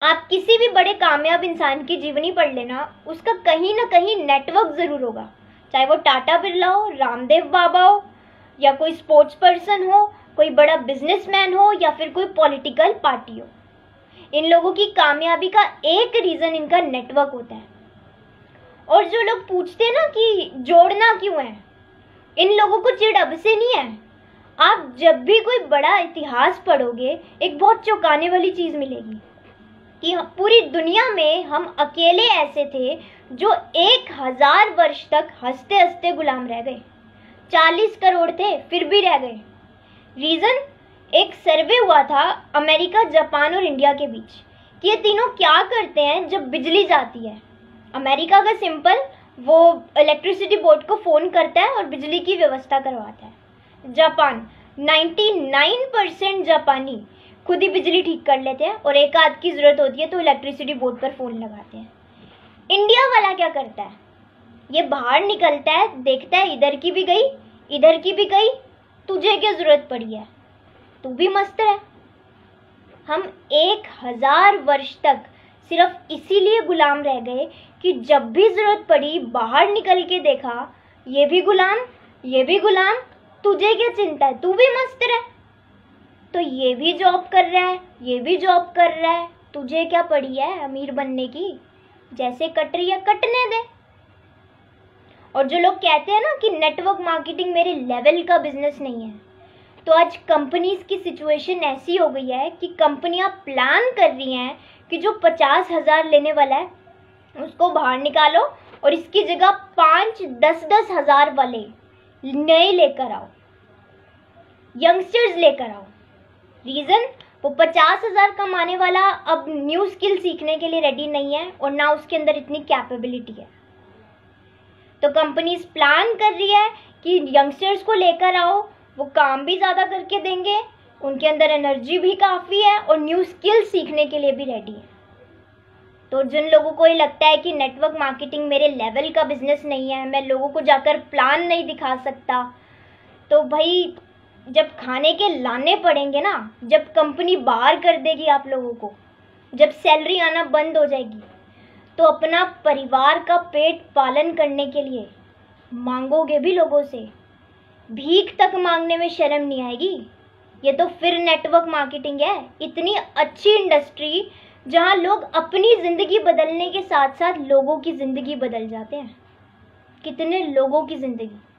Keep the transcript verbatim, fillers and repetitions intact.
आप किसी भी बड़े कामयाब इंसान की जीवनी पढ़ लेना, उसका कहीं ना कहीं नेटवर्क ज़रूर होगा। चाहे वो टाटा बिरला हो, रामदेव बाबा हो, या कोई स्पोर्ट्स पर्सन हो, कोई बड़ा बिजनेसमैन हो, या फिर कोई पॉलिटिकल पार्टी हो। इन लोगों की कामयाबी का एक रीज़न इनका नेटवर्क होता है। और जो लोग पूछते हैं ना कि जोड़ना क्यों है, इन लोगों को चिढ़ अब से नहीं है। आप जब भी कोई बड़ा इतिहास पढ़ोगे, एक बहुत चौंकाने वाली चीज़ मिलेगी कि पूरी दुनिया में हम अकेले ऐसे थे जो एक हजार वर्ष तक हंसते हंसते गुलाम रह गए। चालीस करोड़ थे फिर भी रह गए। रीज़न, एक सर्वे हुआ था अमेरिका, जापान और इंडिया के बीच कि ये तीनों क्या करते हैं जब बिजली जाती है। अमेरिका का सिंपल, वो इलेक्ट्रिसिटी बोर्ड को फ़ोन करता है और बिजली की व्यवस्था करवाता है। जापान, निन्यानवे परसेंट जापानी खुद ही बिजली ठीक कर लेते हैं और एक आध की ज़रूरत होती है तो इलेक्ट्रिसिटी बोर्ड पर फ़ोन लगाते हैं। इंडिया वाला क्या करता है, ये बाहर निकलता है, देखता है इधर की भी गई, इधर की भी गई, तुझे क्या ज़रूरत पड़ी है, तू भी मस्त रह। हम एक हजार वर्ष तक सिर्फ इसीलिए गुलाम रह गए कि जब भी ज़रूरत पड़ी बाहर निकल के देखा, ये भी गुलाम, ये भी गुलाम, तुझे क्या चिंता है, तू भी मस्त रह। तो ये भी जॉब कर रहा है, ये भी जॉब कर रहा है, तुझे क्या पड़ी है अमीर बनने की, जैसे कट रही है कटने दे। और जो लोग कहते हैं ना कि नेटवर्क मार्केटिंग मेरे लेवल का बिजनेस नहीं है, तो आज कंपनीज की सिचुएशन ऐसी हो गई है कि कंपनियां प्लान कर रही हैं कि जो पचास हजार लेने वाला है उसको बाहर निकालो और इसकी जगह पाँच दस दस हजार वाले नए लेकर आओ, यंगस्टर्स लेकर आओ। रीज़न, वो पचास हजार कमाने वाला अब न्यू स्किल सीखने के लिए रेडी नहीं है और ना उसके अंदर इतनी कैपेबिलिटी है। तो कंपनीज प्लान कर रही है कि यंगस्टर्स को लेकर आओ, वो काम भी ज़्यादा करके देंगे, उनके अंदर एनर्जी भी काफ़ी है और न्यू स्किल सीखने के लिए भी रेडी है। तो जिन लोगों को ये लगता है कि नेटवर्क मार्केटिंग मेरे लेवल का बिजनेस नहीं है, मैं लोगों को जाकर प्लान नहीं दिखा सकता, तो भाई जब खाने के लाने पड़ेंगे ना, जब कंपनी बाहर कर देगी आप लोगों को, जब सैलरी आना बंद हो जाएगी, तो अपना परिवार का पेट पालन करने के लिए मांगोगे भी लोगों से। भीख तक मांगने में शर्म नहीं आएगी। ये तो फिर नेटवर्क मार्केटिंग है। इतनी अच्छी इंडस्ट्री जहां लोग अपनी ज़िंदगी बदलने के साथ साथ लोगों की ज़िंदगी बदल जाते हैं। कितने लोगों की ज़िंदगी।